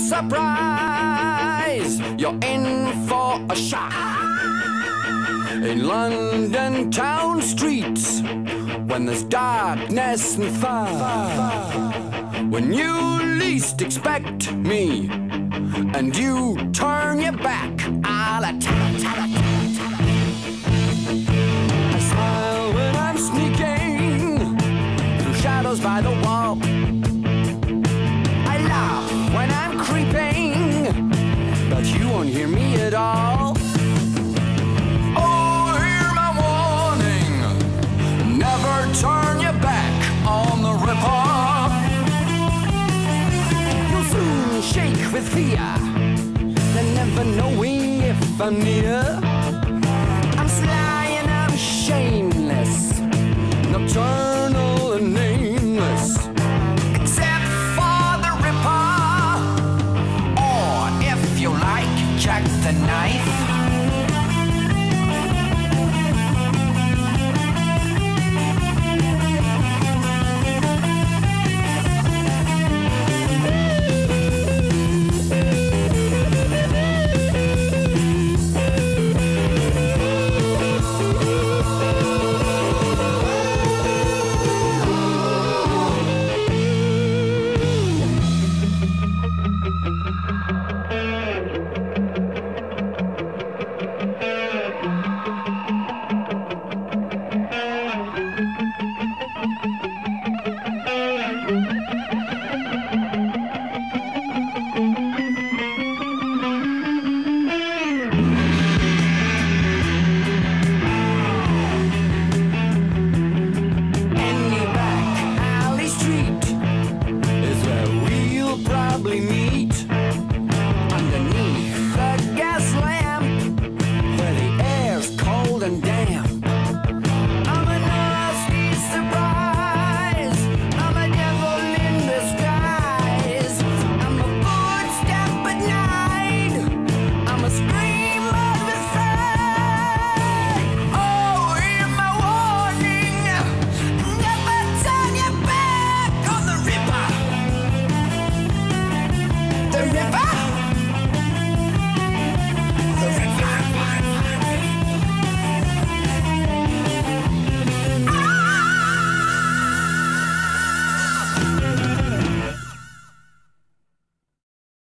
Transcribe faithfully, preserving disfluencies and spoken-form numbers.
surprise, you're in for a shock. In London town streets, when there's darkness and fire, when you least expect me, and you turn your back, I'll attack. I smile when I'm sneaking through shadows by the wall. I laugh when I'm creeping, but you won't hear me at all. Oh, hear my warning, never turn your back on the rip-off. You'll soon shake with fear, then never knowing if I'm near.